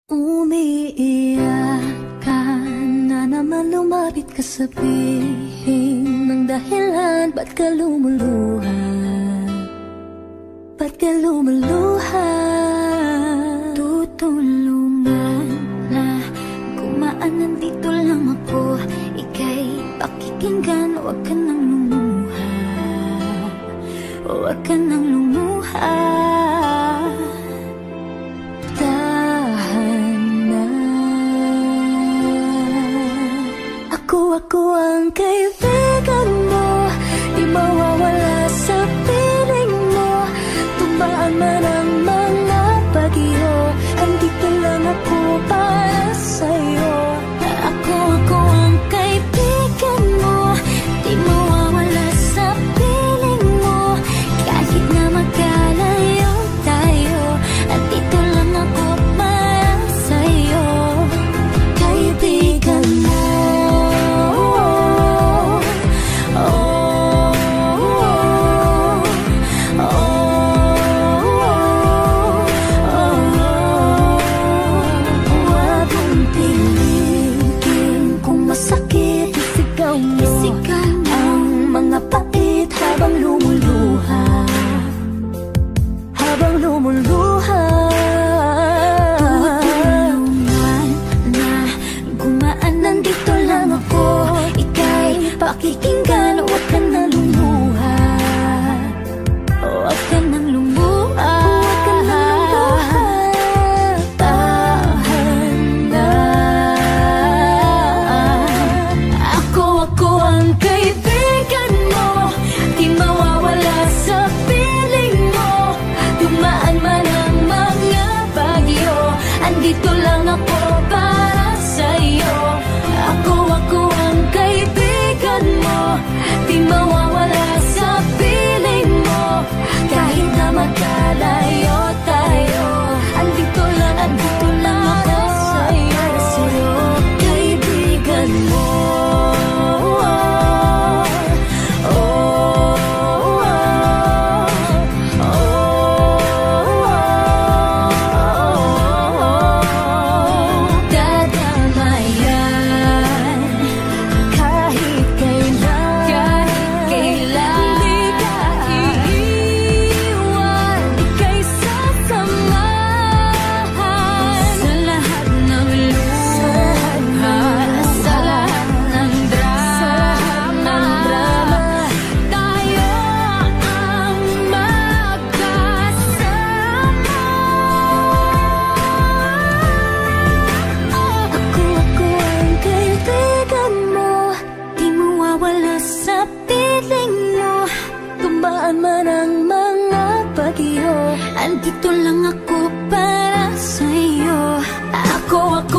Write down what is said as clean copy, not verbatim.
Umiiyak ka na naman, lumapit ka, sabihin ng dahilan. Ba't ka lumuluha? Ba't ka lumuluha? Tutulungan na gumaan, nandito lang ako. Ika'y pakikinggan, huwag ka nang lumuha. Huwag ka nang lumuha. Ako ang kaibigan mo, di mawawala sa piling mo. Tumbaan man ang mga bagyo, andito lang ako para sa'yo. Ako ang kaibigan mo, di mawawala sa piling mo. Kahit na magkalayo tayo, andito lang ako para sa'yo. Kaibigan mo. Pakikinggan, huwag ka nang lumuha. Huwag ka nang lumuha. Tahan na. Ako ang kaibigan mo, di mawawala sa piling mo. Dumaan man ang mga bagyo, andito lang ako para sa'yo. Ako ang kaibigan mo, di mawawala sa piling mo. Kahit na magkalayo tayo, andito lang ako para sa'yo. Kaibigan mo. Man ang mga bagyo, andito lang ako para sa'yo. Ako